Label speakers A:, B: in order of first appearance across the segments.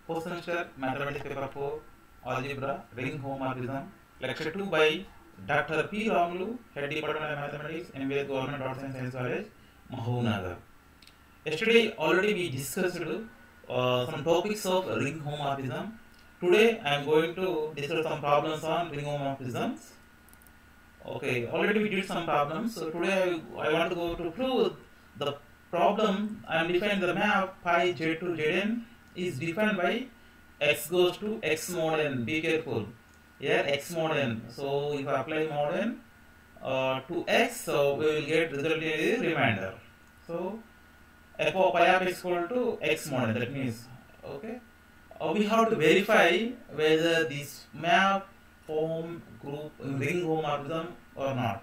A: Post semester Mathematics paper 4 Algebra Ring Homomorphism Lecture 2 by Dr. P. Ramulu, Head Department of Mathematics, MBA Government Arts and Science College, Mahoonagar. Yesterday already we discussed some topics of ring homomorphism. Today I am going to discuss some problems on ring homomorphisms. Okay, already we did some problems. So today I want to go to prove the problem. I am defining the map pi z to zn is defined by x goes to x mod n. Be careful. Here x mod n. So if I apply mod n to x, so we will get result in the remainder. So f of pi of x equal to x mod n. That means okay. We have to verify whether this map form group ring homomorphism or not.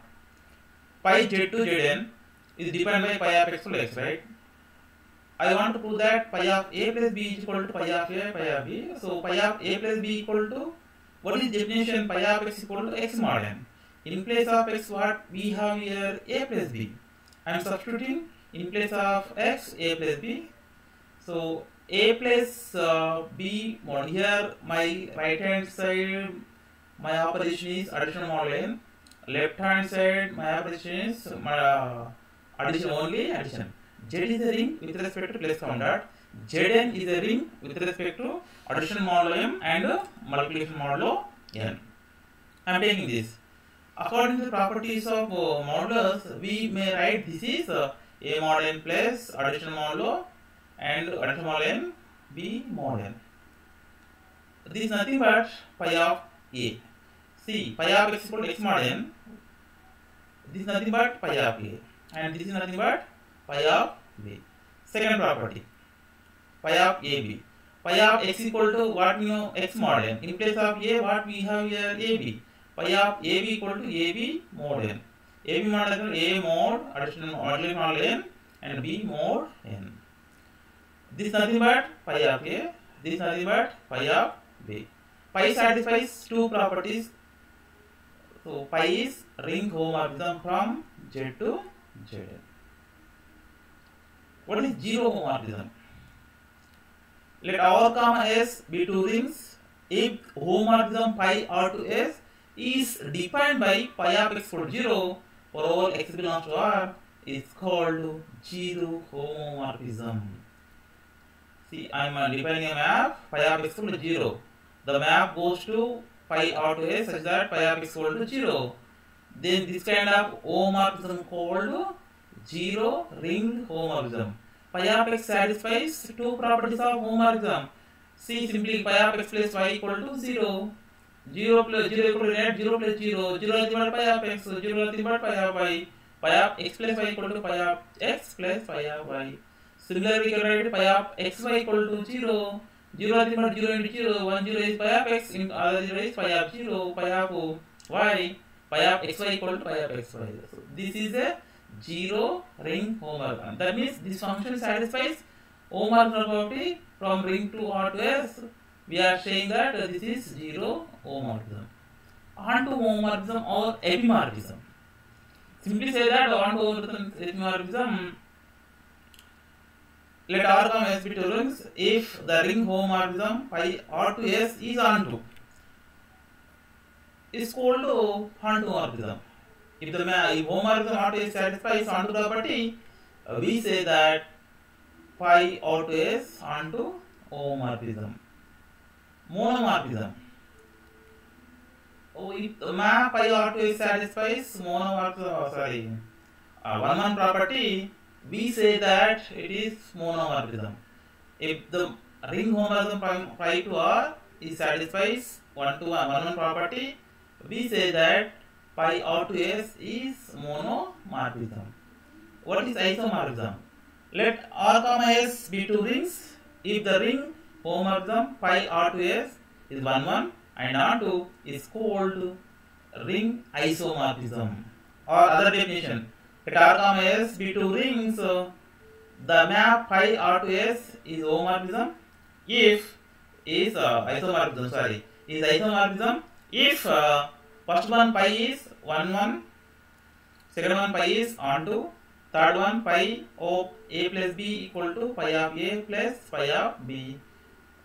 A: Pi z to zn is defined by pi of x to x, right? I want to prove that pi of a plus b is equal to pi of a, pi of b. So pi of a plus b equal to, what is definition? Pi of x equal to x mod n. In place of x, what we have here? A plus b. I am substituting in place of x a plus b. So a plus b mod. Here my right hand side my operation is addition mod n. Left hand side my operation is addition, only addition. Z is a ring with respect to place count dot. Zn is a ring with respect to addition modulo m and multiplication modulo n. I am taking this. According to the properties of modulus, we may write this is a mod n plus addition modulo and addition modulo n b mod n. This is nothing but pi of a. See, pi of x equal to x mod n. This is nothing but pi of a, and this is nothing but pi of b. Second property, pi of ab. Pi of x equal to what we know, x mod n. In place of a, what we have here, ab. Pi of ab equal to ab mod n. Ab mod n is a mod addition mod n and b mod n. This is nothing but pi of a. This is nothing but pi of b. Pi satisfies two properties. So pi is ring homomorphism from z to zn. What is zero homomorphism? Let R comma S be two rings if homomorphism pi R to S is defined by pi of x equal to 0 for all x belongs to R is called zero homomorphism. See, I am defining a map pi of x equal to 0. The map goes to pi R to S such that pi of x equal to 0. Then this kind of homomorphism called zero ring homomorphism. Pi of x satisfies two properties of homomorphism. See, simply pi of x plus y equal to 0. 0 plus 0 equal to net 0 plus 0. 0 nothing but pi of x. 0 nothing but pi of y. Pi of x plus y equal to pi of x plus pi of y. Similarly, we can write pi of xy equal to 0. 0 nothing but 0 into 0. 1 0 is pi of x. In other 0 is pi of 0. Pi of y. Pi of xy equal to pi of xy. So this is a zero ring homomorphism. That means this function satisfies homomorphism property from ring to R to S. We are saying that this is zero homomorphism. On to homomorphism or epimorphism. Simply say that on to epimorphism. Let R comma S be two rings if the ring homomorphism pi R to S is onto. Is called onto homomorphism. If the homomorphism R to S satisfies onto property, we say that pi R to S onto homomorphism. Monomorphism. If the map pi R to S satisfies monomorphism, one property, we say that it is monomorphism. If the ring homomorphism pi to R is satisfies one property, we say that pi R to S is monomorphism. What is isomorphism? Let R comma S be two rings if the ring homomorphism pi R to S is 1 1 and onto is called ring isomorphism. Or other definition, let R comma S be two rings, the map pi R to S is homomorphism if is isomorphism, is isomorphism if first one pi is 1 1, second one pi is onto, third one pi of a plus b equal to pi of a plus pi of b.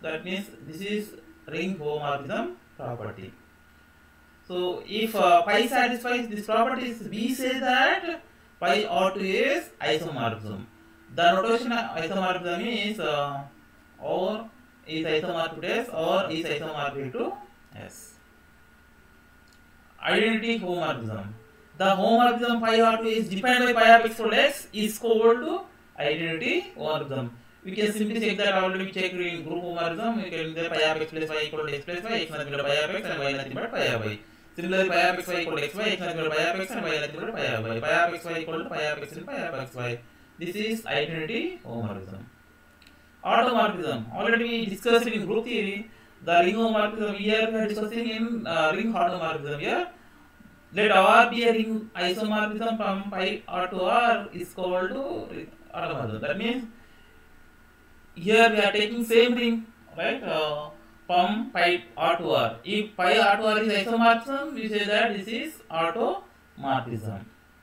A: That means this is ring homomorphism property. So if pi satisfies this properties, we say that pi R2 is isomorphism. The notation of isomorphism is or is isomorphic to S or is isomorphic to S. Identity homomorphism. The homomorphism pi R2 is defined by pi of x equal x is equal to identity homomorphism. We can simply check that already we checked in group homomorphism. We can say pi of x plus y equal to x plus y, x nothing but pi of x and y nothing but pi of y. Similarly, pi of xy equal to xy, x nothing but pi of x and y nothing but pi of y. Pi of xy equal to pi of x and pi of xy. This is identity homomorphism. Automorphism. Already we discussed in group theory. The ring homomorphism here we are discussing in ring automorphism here. Let R be a ring isomorphism from pi R to R is called to automorphism. That means here we are taking same ring, right? From pi R to R. If pi R to R is isomorphism, we say that this is automorphism.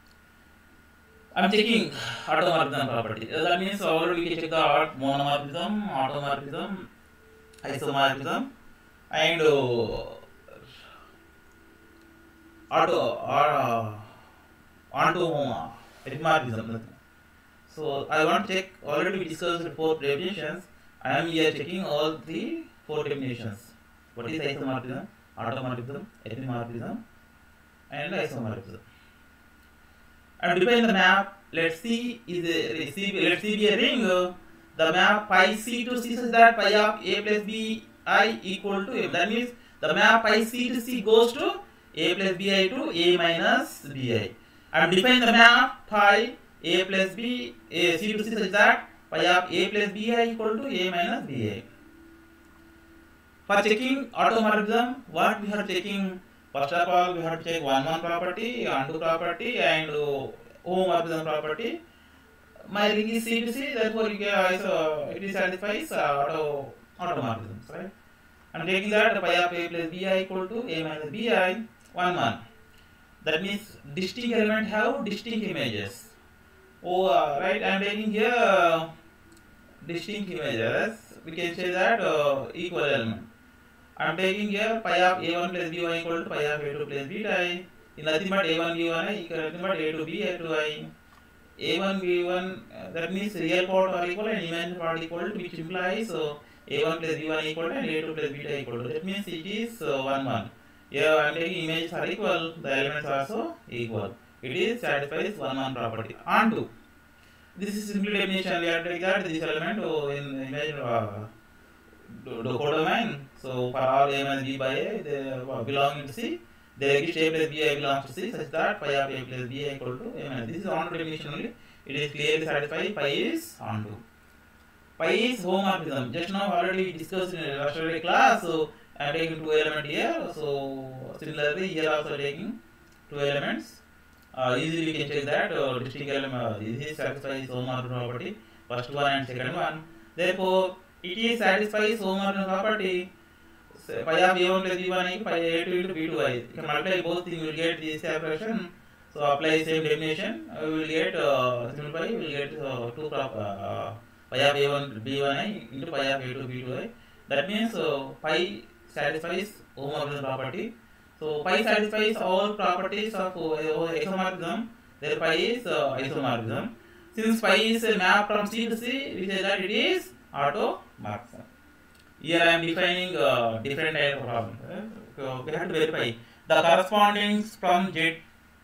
A: I am checking automorphism property. That means already we can check the monomorphism, automorphism, isomorphism, and epimorphism. So I want to check. Already we discussed 4 definitions. I am here checking all the 4 definitions. What is isomorphism, automorphism, epimorphism, and isomorphism. I am defining the map. Let's see let's see be a ring. The map pi c to c such that pi of a plus b I equal to m. That means the map pi c to c goes to a plus bi to a minus bi. I am defining the map pi a plus b c to c such that pi of a plus bi equal to a minus bi. For checking automorphism, what we are checking? First of all, we have to check 1-1 property, undo property, and homomorphism property. My ring is C to C, therefore you get it satisfies automorphism, right? I am taking that pi of a plus bi equal to a minus bi, 1-1. That means distinct elements have distinct images. Right? I am taking here distinct images. We can say that equal element. I am taking here pi of a1 plus b1 equal to pi of a2 plus b2 in nothing but a1 b1 equal to nothing but a2 b a2 a1 b1 that means real part are equal and imaginary part equal to, which implies a1 plus b1 equal to and a2 plus b2 equal to. That means it is 1-1. Here I am taking images are equal, the elements are also equal. It is satisfies 1-1 property. On to this is simply definition. We have to take that this element in imaginary codomain. So for all a minus b by a, they belong to C. They exist a plus b belongs to C such that pi of a plus b equal to a minus. This is onto definition only. It is clearly satisfied. Pi is onto. Pi is homomorphism. Just now already discussed in the class. So I am taking 2 elements here. So similarly here also taking 2 elements. Easily we can check that distinct element. This is satisfies homomorphism property. First one and second one. Therefore it is satisfies homomorphism property. So, pi of a1 plus b1 equal pi a2 into b2i. You can multiply both things, you will get this expression. So apply same definition. We will get simplify. We will get pi of a1 b1i into pi of a2 b2i. That means pi satisfies homomorphism property. So pi satisfies all properties of isomorphism. There pi is isomorphism. Since pi is a map from C to C, we say that it is automorphism. Here I am defining different type of problem. So we have to verify the correspondings from Z4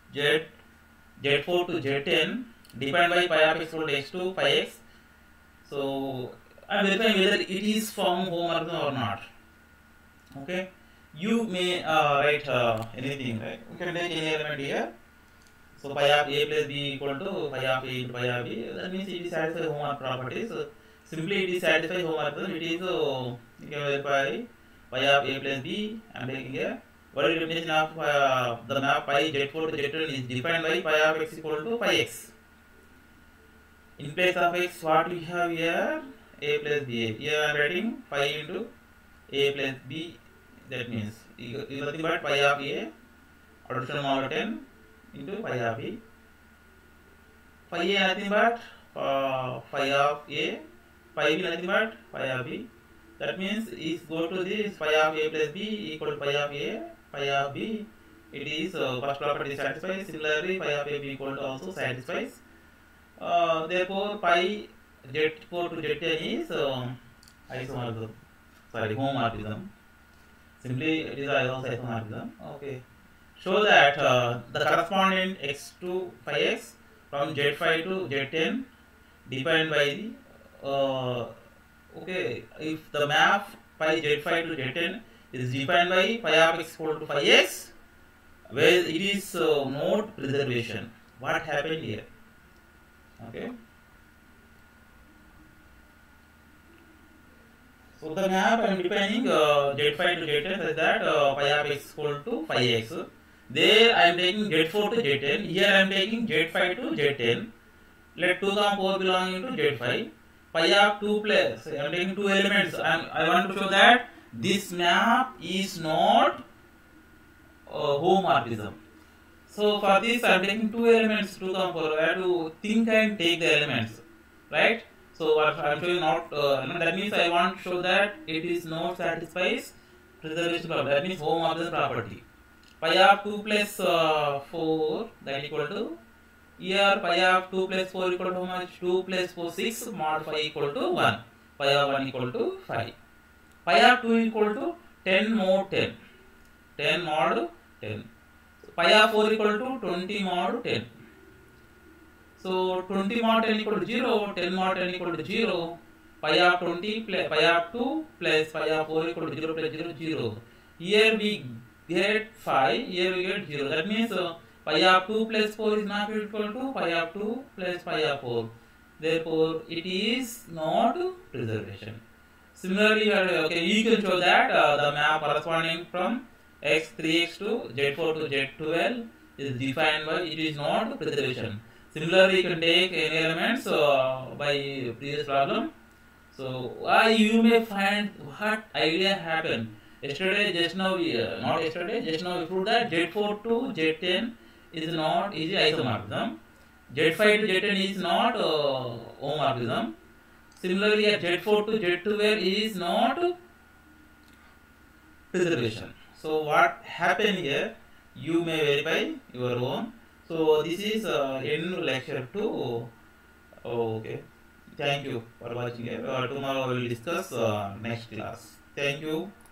A: to Z10 defined by pi of x equal to x2 pi x. So I am verifying whether it is from homomorphism or not. Okay, you may write anything, right? We can take any element here. So pi of a plus b equal to pi of a into pi of b. That means it is satisfies homomorphism properties. Simply it is satisfies homomorphism. It is you can verify pi of a plus b. I am taking here. What is the definition of the map pi Z4 to Z10 is defined by pi of x equal to pi x. In place of x, what we have here? A plus b. Here I am writing pi into a plus b. That means nothing but pi of a addition over 10 into pi of b. Pi a nothing but pi of a, pi b nothing but pi of b. That means is go to this phi of a plus b equal to phi of a, phi of b. It is first property satisfies. Similarly, phi of a b equal to also satisfies. Therefore, pi z4 to zn is isomorphism. Sorry, homomorphism. Simply, it is also isomorphism. Okay. Show that the corresponding x to phi x from z5 to zn defined by the okay, if the map phi z5 to zn is defined by phi of x equal to phi x, where it is node preservation. What happened here? Okay. So the map I am defining z5 to zn such that phi of x equal to phi x. There I am taking z4 to zn. Here I am taking z5 to zn. Let 2, 4 belonging to z5. Pi of 2 plus, I am taking two elements, and I want to show that this map is not homomorphism. So for this I am taking two elements, 2, 4. I have to think and take the elements, right? So what I am showing not, that means I want to show that it is not satisfies preservation property. That means homomorphism property. Pi of 2 plus 4 that equal to, here pi of 2 plus 4 equal to how much? 2 plus 4 6 mod phi equal to 1. Pi of 1 equal to 5. Pi of 2 equal to 10 mod 10. 10 mod 10. So pi of 4 equal to 20 mod 10. So 20 mod 10 equal to 0. 10 mod 10 equal to 0. Pi of 20 plus pi of 2 plus pi of 4 equal to 0 plus 0 0. Here we get 5. Here we get 0. That means pi of 2 plus 4 is not equal to pi of 2 plus pi of 4. Therefore, it is not preservation. Similarly, okay, you can show that the map corresponding from x3x to z4 to z12 is defined by it is not preservation. Similarly, you can take any elements by previous problem. So, you may find what idea happened. Yesterday, just now, not yesterday, just now we proved that z4 to z10 is not isomorphism. Z5 to Z10 is not homomorphism. Similarly, at Z4 to Z12 is not preservation. So what happened here? You may verify your own. So this is end lecture 2. Okay. Thank you for watching. Tomorrow we will discuss next class. Thank you.